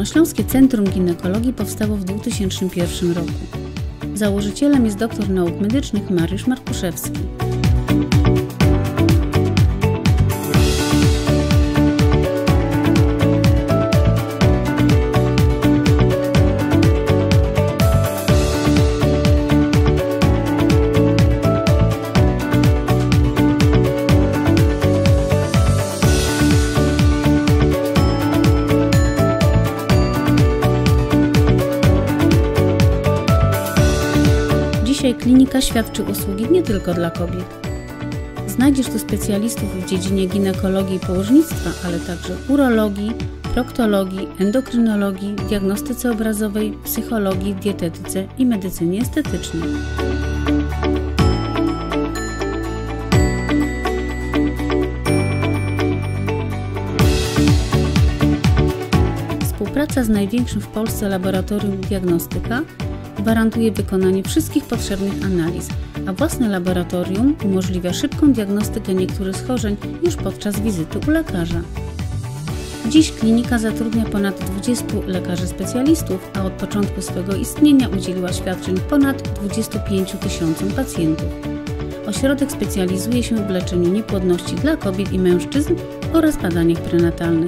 Dolnośląskie Centrum Ginekologii powstało w 2001 roku. Założycielem jest doktor nauk medycznych Mariusz Markuszewski. Dzisiaj klinika świadczy usługi nie tylko dla kobiet. Znajdziesz tu specjalistów w dziedzinie ginekologii i położnictwa, ale także urologii, proktologii, endokrynologii, diagnostyce obrazowej, psychologii, dietetyce i medycynie estetycznej. Współpraca z największym w Polsce laboratorium diagnostyka gwarantuje wykonanie wszystkich potrzebnych analiz, a własne laboratorium umożliwia szybką diagnostykę niektórych schorzeń już podczas wizyty u lekarza. Dziś klinika zatrudnia ponad 20 lekarzy specjalistów, a od początku swego istnienia udzieliła świadczeń ponad 25 000 pacjentów. Ośrodek specjalizuje się w leczeniu niepłodności dla kobiet i mężczyzn oraz badaniach prenatalnych.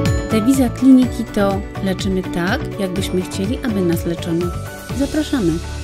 Dewiza kliniki to leczymy tak, jakbyśmy chcieli, aby nas leczono. Zapraszamy!